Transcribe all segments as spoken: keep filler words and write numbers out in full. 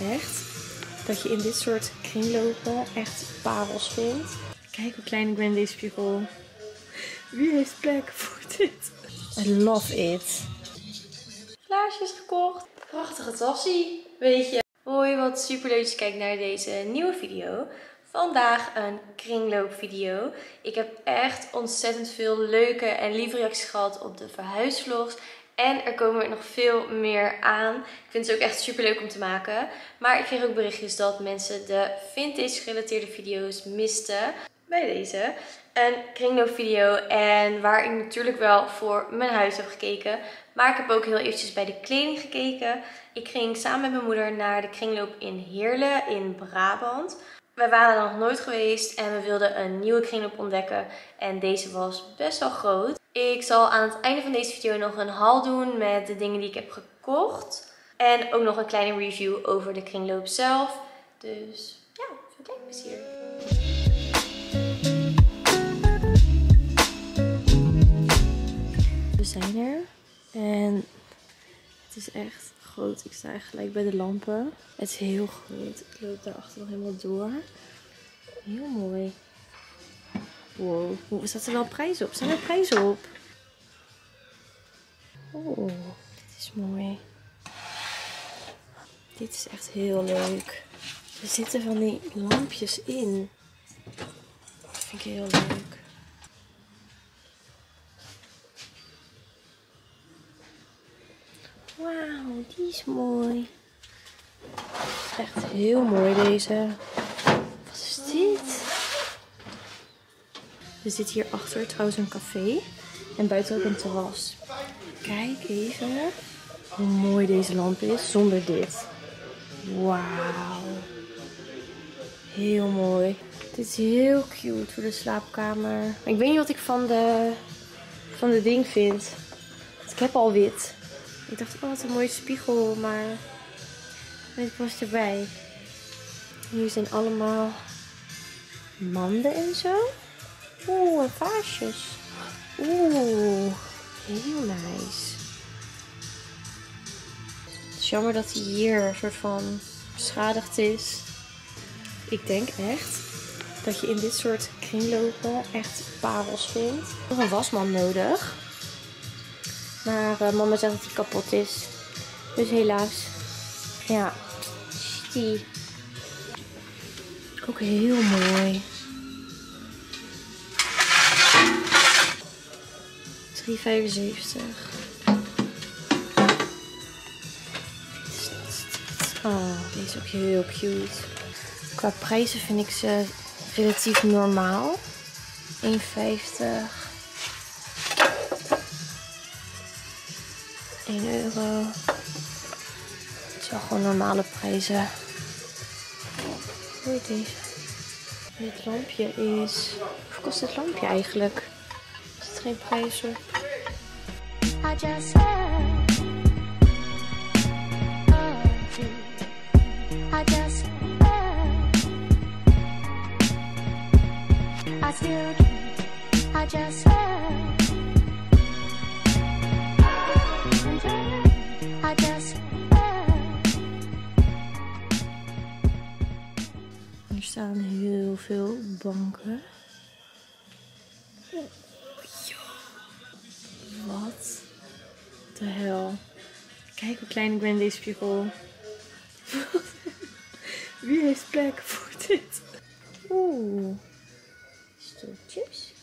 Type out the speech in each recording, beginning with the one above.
echt dat je in dit soort kringlopen echt parels vindt. Kijk hoe klein ik ben in deze spiegel. Wie heeft plek voor dit? I love it. Glaasjes gekocht. Prachtige tassie, weet je. Hoi, wat super leuk dat je kijkt naar deze nieuwe video. Vandaag een kringloopvideo. Ik heb echt ontzettend veel leuke en lieve reacties gehad op de verhuisvlogs. En er komen er nog veel meer aan. Ik vind het ook echt super leuk om te maken. Maar ik kreeg ook berichtjes dat mensen de vintage gerelateerde video's misten. Bij deze een kringloopvideo. En waar ik natuurlijk wel voor mijn huis heb gekeken. Maar ik heb ook heel eventjes bij de kleding gekeken. Ik ging samen met mijn moeder naar de kringloop in Heerlen in Brabant. Wij waren er nog nooit geweest en we wilden een nieuwe kringloop ontdekken. En deze was best wel groot. Ik zal aan het einde van deze video nog een haul doen met de dingen die ik heb gekocht. En ook nog een kleine review over de kringloop zelf. Dus ja, veel kijkplezier. We zijn er. En het is echt groot. Ik sta echt gelijk bij de lampen. Het is heel groot. Ik loop daarachter nog helemaal door. Heel mooi. Wow. Hoe staat er wel prijzen op? Staan er prijzen op? Oh, dit is mooi. Dit is echt heel leuk. Er zitten van die lampjes in. Dat vind ik heel leuk. Wauw, die is mooi. Echt heel mooi deze. Wat is dit? Er zit hier achter trouwens een café. En buiten ook een terras. Kijk even hoe mooi deze lamp is zonder dit. Wauw. Heel mooi. Dit is heel cute voor de slaapkamer. Ik weet niet wat ik van de, van de ding vind. Ik heb al wit. Ik dacht, oh wat een mooie spiegel. Maar dit past erbij. Hier zijn allemaal manden en zo. Oeh, en vaasjes. Oeh, heel nice. Het is jammer dat hij hier een soort van beschadigd is. Ik denk echt dat je in dit soort kringlopen echt parels vindt. Nog een wasman nodig. Maar uh, mama zegt dat hij kapot is. Dus helaas. Ja. Die. Ook heel mooi. drie vijfenzeventig. Oh, deze is ook heel cute. Qua prijzen vind ik ze relatief normaal. één vijftig. één euro. Het is wel gewoon normale prijzen. Hoe heet deze? Dit lampje is... Hoeveel kost dit lampje eigenlijk? Er zit geen prijs op. I just love you. I just love. I still do. I just love. I just love. Er staan heel veel banken. Wat de hel. Kijk hoe klein ik ben in deze spiegel. Wie heeft plek voor dit? Oeh. Stoeltjes.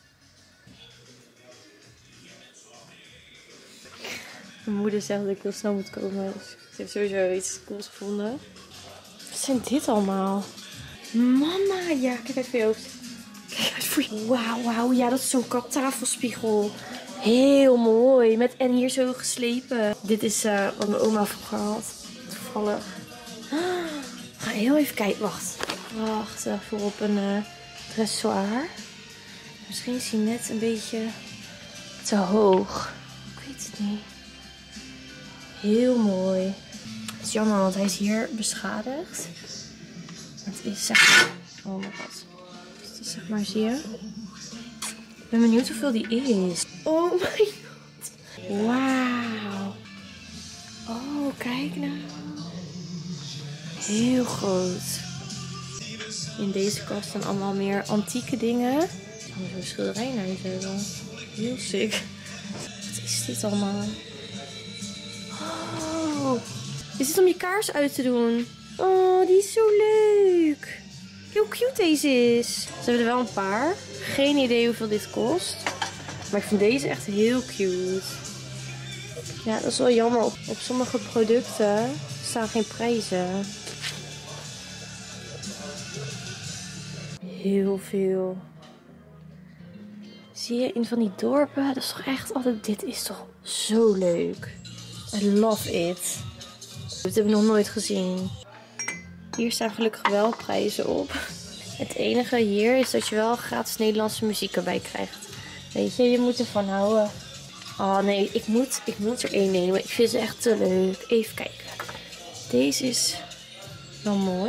Mijn moeder zegt dat ik heel snel moet komen. Dus ze heeft sowieso iets cools gevonden. Wat zijn dit allemaal? Mama, ja, kijk uit voor je hoofd. Kijk uit voor je... Wauw, wauw. Ja, dat is zo'n kaptafelspiegel. Heel mooi. Met en hier zo geslepen. Dit is uh, wat mijn oma vroeger had. Toevallig. Ah, ga heel even kijken. Wacht. Wacht. Voor op een uh, dressoir. Misschien is hij net een beetje te hoog. Ik weet het niet. Heel mooi. Het is jammer, want hij is hier beschadigd. Het is zeg maar... Oh mijn god. Het is zeg maar, zie je? Ik ben benieuwd hoeveel die is. Oh mijn god. Wauw. Oh, kijk nou. Heel groot. In deze kast staan allemaal meer antieke dingen. Ik kan zo'n schilderij naar je hebben. Heel sick. Wat is dit allemaal? Oh, is dit om je kaars uit te doen? Oh, die is zo leuk. Heel cute deze is. Ze hebben er wel een paar. Geen idee hoeveel dit kost. Maar ik vind deze echt heel cute. Ja, dat is wel jammer. Op, op sommige producten staan geen prijzen. Heel veel. Zie je in van die dorpen? Dat is toch echt altijd... Dit is toch zo leuk. I love it. Dit heb ik nog nooit gezien. Hier staan gelukkig wel prijzen op. Het enige hier is dat je wel gratis Nederlandse muziek erbij krijgt. Weet je, je moet ervan houden. Oh nee, ik moet, ik moet er één nemen. Ik vind ze echt te leuk. Even kijken. Deze is wel mooi.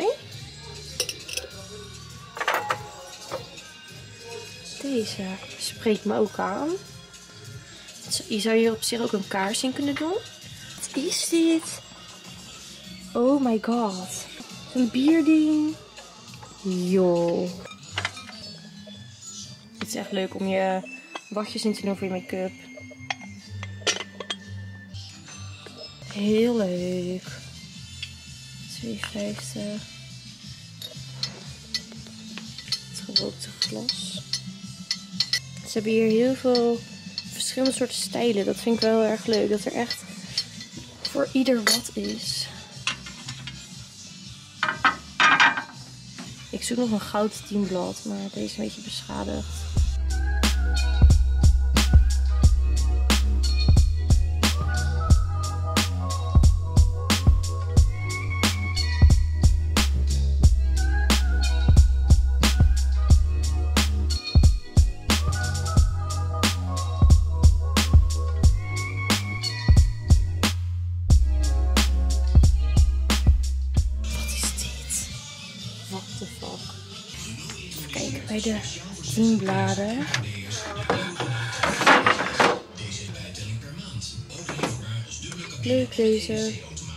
Deze spreekt me ook aan. Je zou hier op zich ook een kaars in kunnen doen. Wat is dit? Oh my god. Een bierding. Yo. Het is echt leuk om je watjes in te doen voor je make-up. Heel leuk. twee vijftig. Het gerookte glas. Ze hebben hier heel veel verschillende soorten stijlen. Dat vind ik wel heel erg leuk. Dat er echt voor ieder wat is. Ik zoek nog een goud tienblad, maar deze is een beetje beschadigd. Even kijken bij de tienbladen. Leuk deze.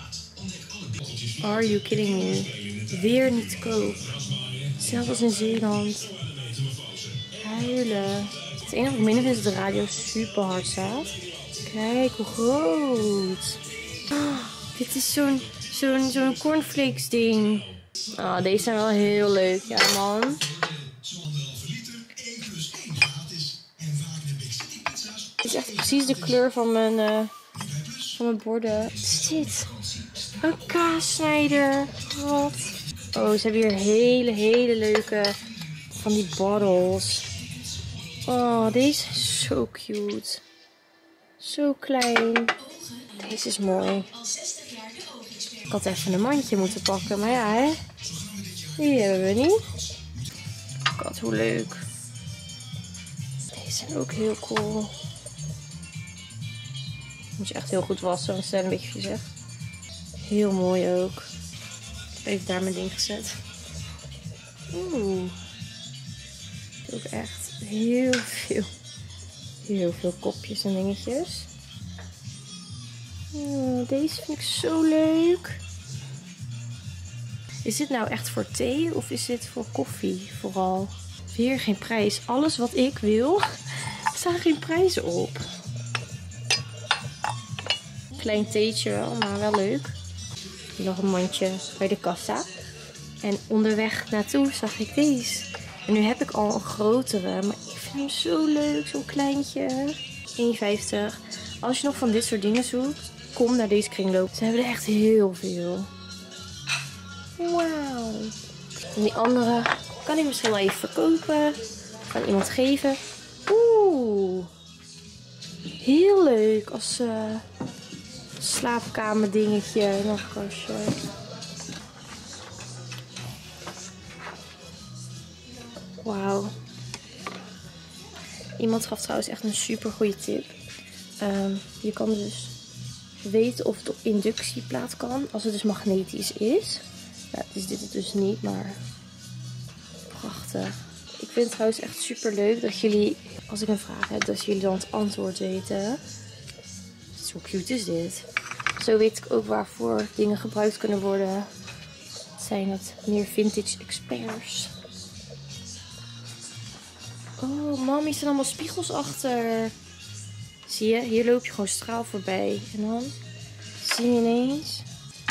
Are you kidding me? Weer niet te koop. Zelfs als in Zeeland. Huilen. Het enige wat ik minder vind is dat de radio super hard staat. Kijk hoe groot. Oh, dit is zo'n zo'n zo'n cornflakes ding. Oh, deze zijn wel heel leuk. Ja man. Het is echt precies de kleur van mijn, uh, van mijn borden. Wat is dit? Een kaassnijder. Wat? Oh, ze hebben hier hele, hele leuke van die bottles. Oh, deze is zo cute. Zo klein. Deze is mooi. Ik had even een mandje moeten pakken, maar ja, hè. Die hebben we niet. God, hoe leuk. Deze zijn ook heel cool. Moet je echt heel goed wassen, want ze zijn een beetje gezegd. Heel mooi ook. Even daar mijn ding gezet. Oeh. Ook echt heel veel. Heel veel kopjes en dingetjes. Oh, deze vind ik zo leuk. Is dit nou echt voor thee of is dit voor koffie vooral? Weer geen prijs. Alles wat ik wil, staan geen prijzen op. Klein theetje wel, maar wel leuk. Nog een mandje bij de kassa. En onderweg naartoe zag ik deze. En nu heb ik al een grotere, maar ik vind hem zo leuk. Zo'n kleintje. één vijftig. Als je nog van dit soort dingen zoekt, kom naar deze kringloop. Ze hebben er echt heel veel. Wauw. En die andere kan ik misschien wel even verkopen. Kan iemand geven. Oeh. Heel leuk als uh, slaapkamer dingetje. Nog een kastje. Wauw. Iemand gaf trouwens echt een super goede tip. Um, je kan dus weten of het op inductieplaat kan. Als het dus magnetisch is. Ja, dus dit is dus niet, maar prachtig. Ik vind het trouwens echt super leuk dat jullie, als ik een vraag heb, dat jullie dan het antwoord weten. Zo cute is dit. Zo weet ik ook waarvoor dingen gebruikt kunnen worden. zijn dat meer vintage experts. Oh, mam, hier staan allemaal spiegels achter. Zie je? Hier loop je gewoon straal voorbij. En dan zie je ineens...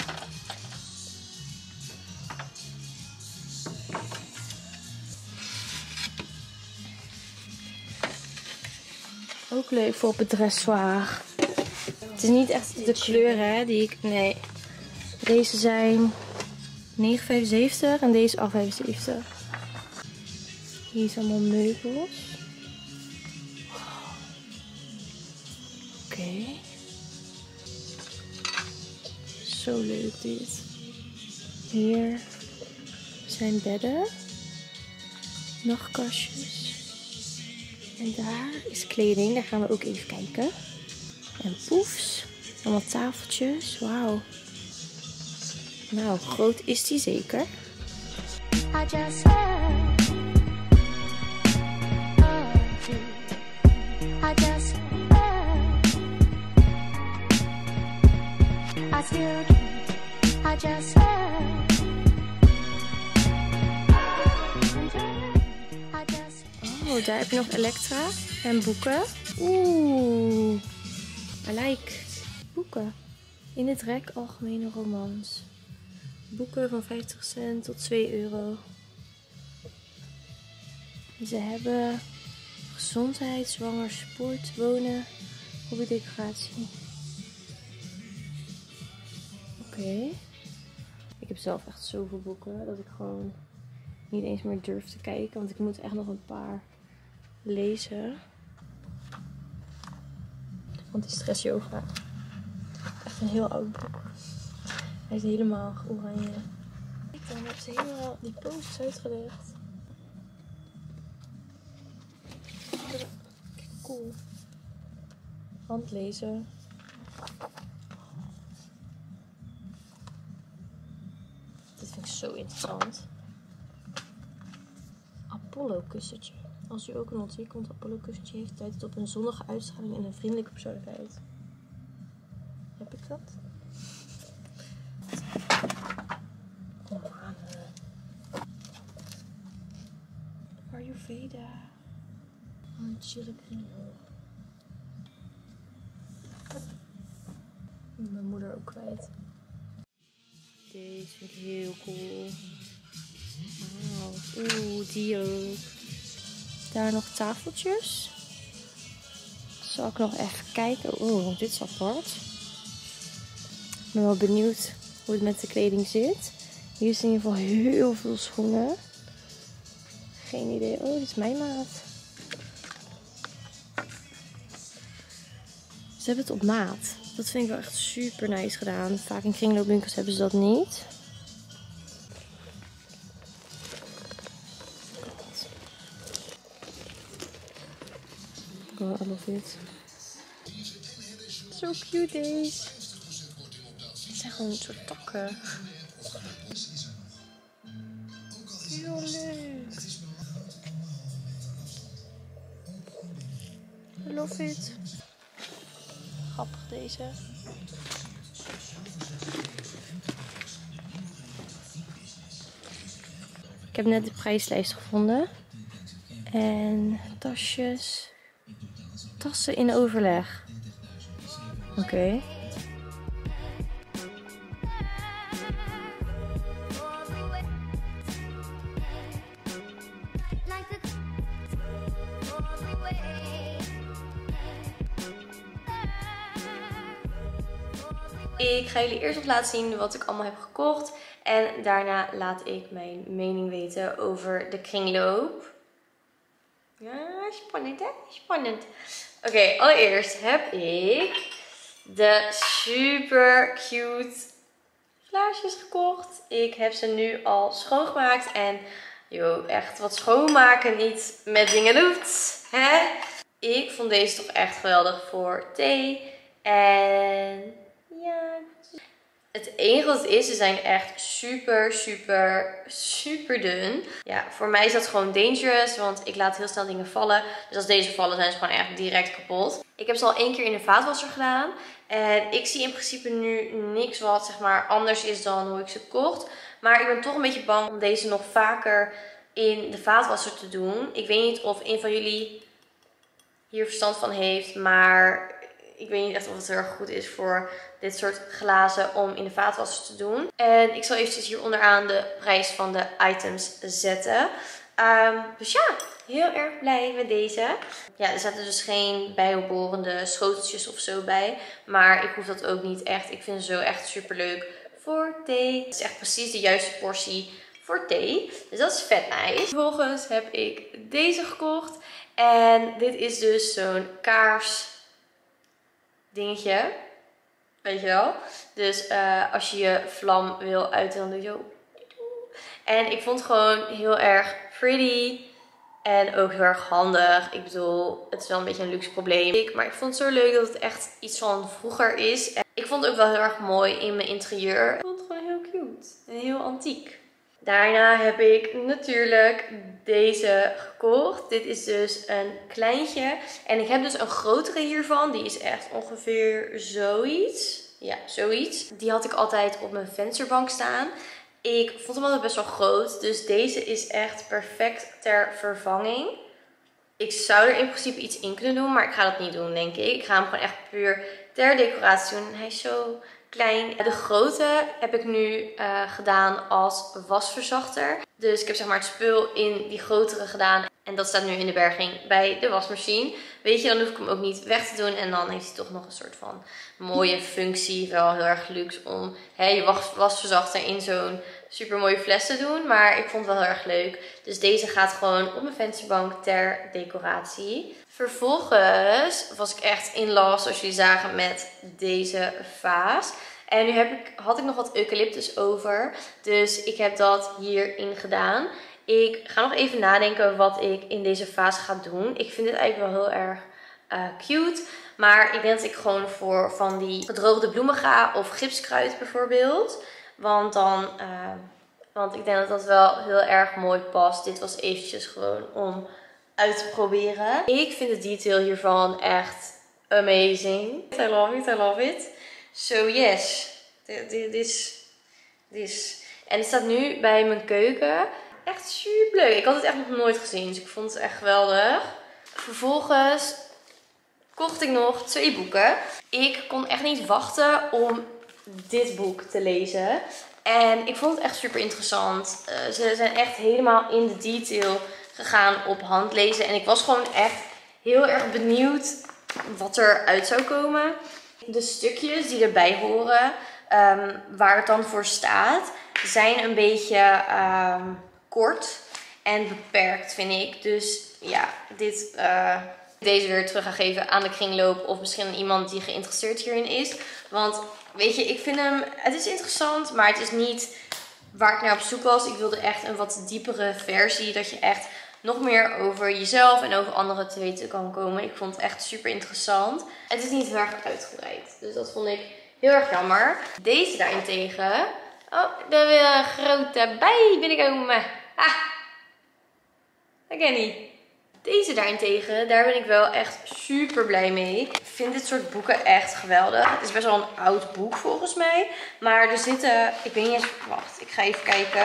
Ook leuk voor op het dressoir. Het is niet echt de kleuren hè, die ik... Nee. Deze zijn negen vijfenzeventig en deze acht vijfenzeventig. Hier is allemaal meubels. Oké. Okay. Zo leuk dit. Hier zijn bedden. Nachtkastjes. En daar is kleding. Daar gaan we ook even kijken. En poefs. Allemaal tafeltjes. Wauw. Nou, groot is die zeker. I just heard of you. I just heard. I still do. I just heard. I just Oh, daar heb je nog Elektra en boeken. Oeh, I like. Boeken. In het rek algemene romans. Boeken van vijftig cent tot twee euro. Ze hebben gezondheid, zwanger, sport, wonen, hobbydecoratie. Oké. Okay. Ik heb zelf echt zoveel boeken dat ik gewoon niet eens meer durf te kijken. Want ik moet echt nog een paar lezen. Anti-stress yoga. Echt een heel oud boek. Hij is helemaal oranje. Kijk dan, heb ze helemaal die posters uitgelegd. Kijk, cool. Handlezen. Dit vind ik zo interessant. Apollo kussentje. Als u ook een ontwikkeld Apollo kussentje heeft, duidt het op een zonnige uitstraling en een vriendelijke persoonlijkheid. Heb ik dat? Ayurveda. Een chille kringel. Mijn moeder ook kwijt. Deze vind ik heel cool. Wauw. Oeh, die ook. Daar nog tafeltjes. Zal ik nog even kijken. Oeh, dit is apart. Ik ben wel benieuwd hoe het met de kleding zit. Hier is in ieder geval heel veel schoenen. Geen idee. Oh, dit is mijn maat. Ze hebben het op maat. Dat vind ik wel echt super nice gedaan. Vaak in kringloopwinkels hebben ze dat niet. Oh, I love it. So cute deze. Het zijn gewoon een soort takken. Heel leuk. I love it. Grappig deze. Ik heb net de prijslijst gevonden. En tasjes. Tassen in overleg. Oké. Okay. Ik ga jullie eerst nog laten zien wat ik allemaal heb gekocht. En daarna laat ik mijn mening weten over de kringloop. Ja, spannend hè? Spannend. Oké, okay, allereerst heb ik de super cute glaasjes gekocht. Ik heb ze nu al schoongemaakt. En joh, echt wat schoonmaken niet met dingen doet. Hè? Ik vond deze toch echt geweldig voor thee. En ja, het enige wat het is, ze zijn echt super, super, super dun. Ja, voor mij is dat gewoon dangerous, want ik laat heel snel dingen vallen. Dus als deze vallen, zijn ze gewoon echt direct kapot. Ik heb ze al één keer in de vaatwasser gedaan. En ik zie in principe nu niks wat zeg maar anders is dan hoe ik ze kocht. Maar ik ben toch een beetje bang om deze nog vaker in de vaatwasser te doen. Ik weet niet of een van jullie hier verstand van heeft. Maar ik weet niet echt of het heel erg goed is voor dit soort glazen om in de vaatwasser te doen. En ik zal eventjes hier onderaan de prijs van de items zetten. Um, dus ja, heel erg blij met deze. Ja, er zaten dus geen bijbehorende schoteltjes of zo bij. Maar ik hoef dat ook niet echt. Ik vind ze zo echt super leuk voor thee. Het is echt precies de juiste portie voor thee. Dus dat is vet nice. Vervolgens heb ik deze gekocht. En dit is dus zo'n kaars dingetje. Weet je wel? Dus uh, als je je vlam wil uiten, dan doe je zo. En ik vond het gewoon heel erg pretty. En ook heel erg handig. Ik bedoel, het is wel een beetje een luxe probleem. Maar ik vond het zo leuk dat het echt iets van vroeger is. En ik vond het ook wel heel erg mooi in mijn interieur. Ik vond het gewoon heel cute. En heel antiek. Daarna heb ik natuurlijk deze gekocht. Dit is dus een kleintje. En ik heb dus een grotere hiervan. Die is echt ongeveer zoiets. Ja, zoiets. Die had ik altijd op mijn vensterbank staan. Ik vond hem altijd best wel groot. Dus deze is echt perfect ter vervanging. Ik zou er in principe iets in kunnen doen. Maar ik ga dat niet doen, denk ik. Ik ga hem gewoon echt puur ter decoratie doen. Hij is zo klein. De grote heb ik nu uh, gedaan als wasverzachter. Dus ik heb zeg maar het spul in die grotere gedaan. En dat staat nu in de berging bij de wasmachine. Weet je, dan hoef ik hem ook niet weg te doen. En dan heeft hij toch nog een soort van mooie functie. Wel heel erg luxe om hè, je was, wasverzachter in zo'n super mooie fles te doen. Maar ik vond het wel heel erg leuk. Dus deze gaat gewoon op mijn vensterbank ter decoratie. Vervolgens was ik echt in love, zoals jullie zagen, met deze vaas. En nu heb ik, had ik nog wat eucalyptus over. Dus ik heb dat hierin gedaan. Ik ga nog even nadenken wat ik in deze vaas ga doen. Ik vind dit eigenlijk wel heel erg uh, cute. Maar ik denk dat ik gewoon voor van die gedroogde bloemen ga. Of gipskruid bijvoorbeeld. Want dan... Uh, want ik denk dat dat wel heel erg mooi past. Dit was eventjes gewoon om uit te proberen. Ik vind het detail hiervan echt amazing. I love it, I love it. So yes, dit is, is. En het staat nu bij mijn keuken. Echt super leuk. Ik had het echt nog nooit gezien, dus ik vond het echt geweldig. Vervolgens kocht ik nog twee boeken. Ik kon echt niet wachten om dit boek te lezen. En ik vond het echt super interessant. Uh, ze zijn echt helemaal in de detail gegaan op handlezen. En ik was gewoon echt heel erg benieuwd wat eruit zou komen. De stukjes die erbij horen, um, waar het dan voor staat, zijn een beetje um, kort en beperkt, vind ik. Dus ja, dit, uh, deze weer terug gaan geven aan de kringloop of misschien aan iemand die geïnteresseerd hierin is. Want weet je, ik vind hem, het is interessant, maar het is niet waar ik naar op zoek was. Ik wilde echt een wat diepere versie, dat je echt nog meer over jezelf en over anderen te weten kan komen. Ik vond het echt super interessant. Het is niet heel erg uitgebreid. Dus dat vond ik heel erg jammer. Deze daarentegen. Oh, er weer een grote bij binnenkomen. Ah, dat ken niet. Deze daarentegen, daar ben ik wel echt super blij mee. Ik vind dit soort boeken echt geweldig. Het is best wel een oud boek volgens mij. Maar er zitten, ik weet niet eens, wacht, ik ga even kijken.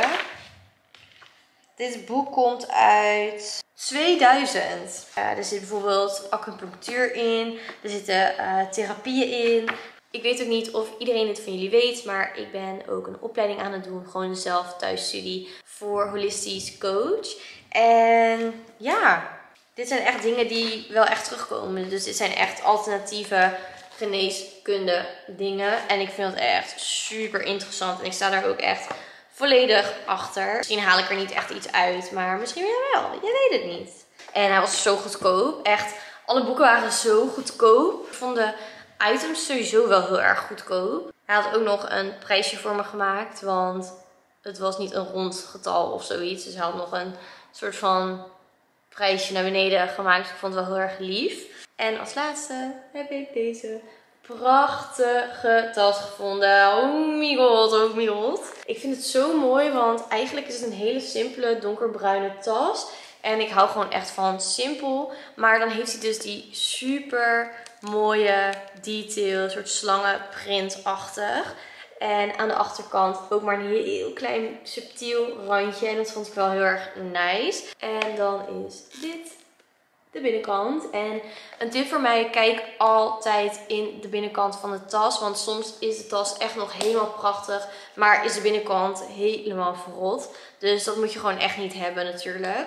Dit boek komt uit tweeduizend. Uh, er zit bijvoorbeeld acupunctuur in. Er zitten uh, therapieën in. Ik weet ook niet of iedereen het van jullie weet. Maar ik ben ook een opleiding aan het doen. Gewoon zelf thuisstudie voor holistisch coach. En ja, dit zijn echt dingen die wel echt terugkomen. Dus dit zijn echt alternatieve geneeskunde dingen. En ik vind het echt super interessant. En ik sta daar ook echt volledig achter. Misschien haal ik er niet echt iets uit, maar misschien wel. Je weet het niet. En hij was zo goedkoop. Echt, alle boeken waren zo goedkoop. Ik vond de items sowieso wel heel erg goedkoop. Hij had ook nog een prijsje voor me gemaakt, want het was niet een rond getal of zoiets. Dus hij had nog een soort van prijsje naar beneden gemaakt. Ik vond het wel heel erg lief. En als laatste heb ik deze prachtige tas gevonden. Oh my god, oh my god. Ik vind het zo mooi, want eigenlijk is het een hele simpele donkerbruine tas. En ik hou gewoon echt van simpel. Maar dan heeft hij dus die super mooie detail, een soort slangenprintachtig. En aan de achterkant ook maar een heel klein subtiel randje. En dat vond ik wel heel erg nice. En dan is dit de binnenkant. En een tip voor mij, kijk altijd in de binnenkant van de tas. Want soms is de tas echt nog helemaal prachtig. Maar is de binnenkant helemaal verrot. Dus dat moet je gewoon echt niet hebben natuurlijk.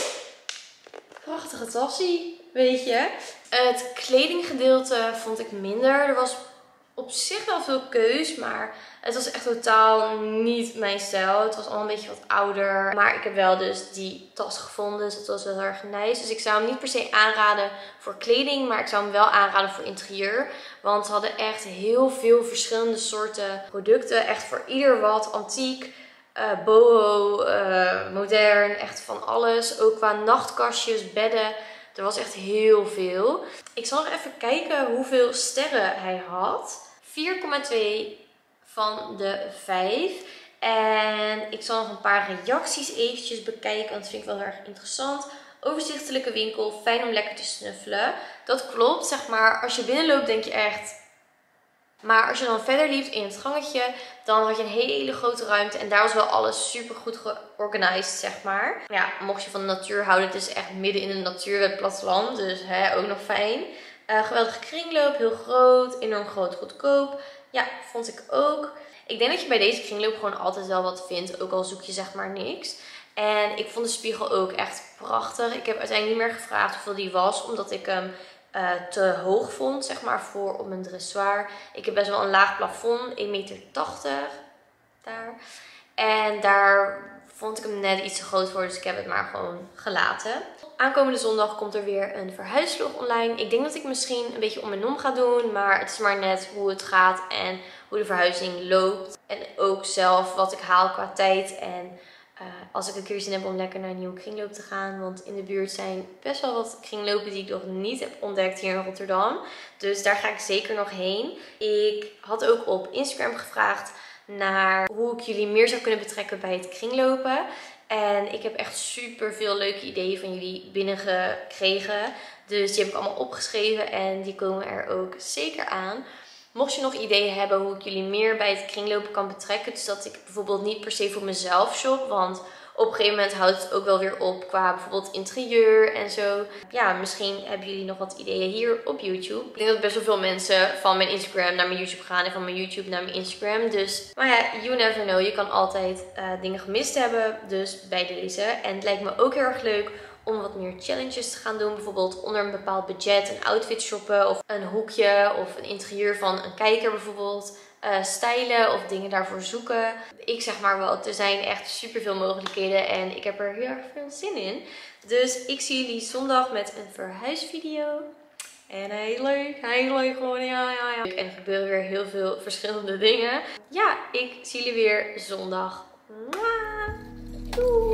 Prachtige tassie, weet je. Het kledinggedeelte vond ik minder. Er was op zich wel veel keus, maar het was echt totaal niet mijn stijl. Het was allemaal een beetje wat ouder. Maar ik heb wel dus die tas gevonden, dus dat was wel heel erg nice. Dus ik zou hem niet per se aanraden voor kleding, maar ik zou hem wel aanraden voor interieur. Want ze hadden echt heel veel verschillende soorten producten. Echt voor ieder wat. Antiek, uh, boho, uh, modern, echt van alles. Ook qua nachtkastjes, bedden. Er was echt heel veel. Ik zal nog even kijken hoeveel sterren hij had. vier komma twee van de vijf. En ik zal nog een paar reacties eventjes bekijken. Want dat vind ik wel heel erg interessant. Overzichtelijke winkel. Fijn om lekker te snuffelen. Dat klopt, zeg maar. Als je binnenloopt denk je echt... Maar als je dan verder liep in het gangetje, dan had je een hele grote ruimte. En daar was wel alles super goed georganiseerd, zeg maar. Ja, mocht je van de natuur houden, het is echt midden in de natuur, het platteland. Dus hè, ook nog fijn. Uh, geweldige kringloop, heel groot, enorm groot, goedkoop. Ja, vond ik ook. Ik denk dat je bij deze kringloop gewoon altijd wel wat vindt, ook al zoek je zeg maar niks. En ik vond de spiegel ook echt prachtig. Ik heb uiteindelijk niet meer gevraagd hoeveel die was, omdat ik hem... Uh, te hoog vond, zeg maar, voor op mijn dressoir. Ik heb best wel een laag plafond, één meter tachtig daar. En daar vond ik hem net iets te groot voor, dus ik heb het maar gewoon gelaten. Aankomende zondag komt er weer een verhuisvlog online. Ik denk dat ik misschien een beetje om en om ga doen, maar het is maar net hoe het gaat en hoe de verhuizing loopt. En ook zelf wat ik haal qua tijd en... Uh, als ik een keer zin heb om lekker naar een nieuwe kringloop te gaan. Want in de buurt zijn best wel wat kringlopen die ik nog niet heb ontdekt hier in Rotterdam. Dus daar ga ik zeker nog heen. Ik had ook op Instagram gevraagd naar hoe ik jullie meer zou kunnen betrekken bij het kringlopen. En ik heb echt super veel leuke ideeën van jullie binnengekregen. Dus die heb ik allemaal opgeschreven en die komen er ook zeker aan. Mocht je nog ideeën hebben hoe ik jullie meer bij het kringlopen kan betrekken. Dus dat ik bijvoorbeeld niet per se voor mezelf shop. Want op een gegeven moment houdt het ook wel weer op qua bijvoorbeeld interieur en zo. Ja, misschien hebben jullie nog wat ideeën hier op YouTube. Ik denk dat best wel veel mensen van mijn Instagram naar mijn YouTube gaan. En van mijn YouTube naar mijn Instagram. Dus, maar ja, you never know. Je kan altijd uh, dingen gemist hebben. Dus bij deze. En het lijkt me ook heel erg leuk om wat meer challenges te gaan doen. Bijvoorbeeld onder een bepaald budget een outfit shoppen. Of een hoekje of een interieur van een kijker bijvoorbeeld. Uh, stylen of dingen daarvoor zoeken. Ik zeg maar wel, er zijn echt super veel mogelijkheden. En ik heb er heel erg veel zin in. Dus ik zie jullie zondag met een verhuisvideo. En heel leuk, heel leuk gewoon, ja, ja, ja. En er gebeuren weer heel veel verschillende dingen. Ja, ik zie jullie weer zondag. Doei!